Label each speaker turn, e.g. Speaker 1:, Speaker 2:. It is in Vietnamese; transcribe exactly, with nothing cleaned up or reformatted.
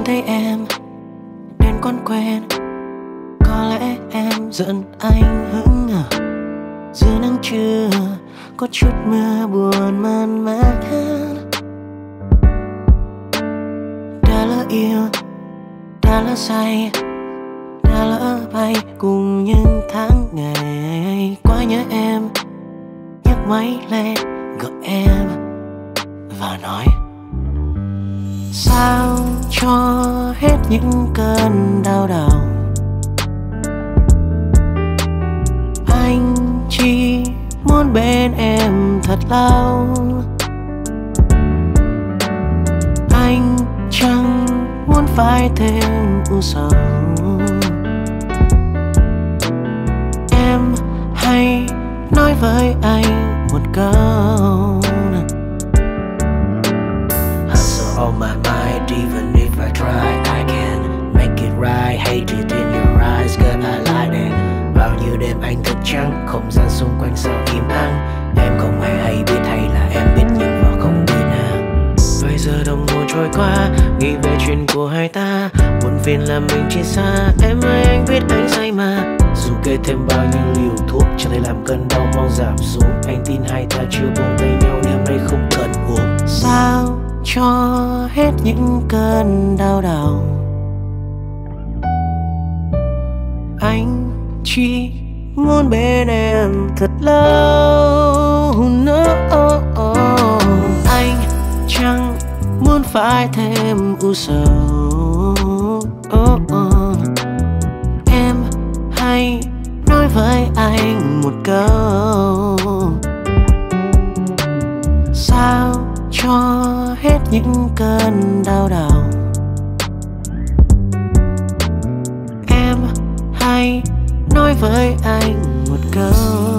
Speaker 1: Anh thấy em đến quán quen, có lẽ em giận anh hững hờ. Giữa nắng trưa có chút mưa buồn man mác. Đã lỡ yêu, đã lỡ say, đã lỡ bay cùng những tháng ngày. Quá nhớ em, nhấc máy lên gọi em và nói sao cho hết những cơn đau đầu. Anh chỉ muốn bên em thật lâu. Anh chẳng muốn phải thêm u sầu. Em hãy nói với anh một câu.
Speaker 2: Hustle on my mind, even if I try, I can't make it right. Hate it in your eyes, girl, I like it. Bao nhiêu đêm anh thức trắng, không gian xung quanh sao im ắng. Em không hề hay biết hay là em biết nhưng mà không biết nào.
Speaker 1: Vài giờ đồng hồ trôi qua, nghĩ về chuyện của hai ta. Buồn phiền là mình chia xa. Em ơi anh biết anh say mà.
Speaker 2: Dù kê thêm bao nhiêu liều thuốc, chẳng thể làm cơn đau mau giảm xuống. Anh tin hai ta chưa buông tay nhau, đêm nay không cần uống.
Speaker 1: Sao cho hết những cơn đau đầu. Anh chỉ muốn bên em thật lâu. No, oh, oh. Anh chẳng muốn phải thêm u sầu. Oh, oh. Em hãy nói với anh một câu. Sao cho hết những cơn đau đầu. Em hãy nói với anh một câu.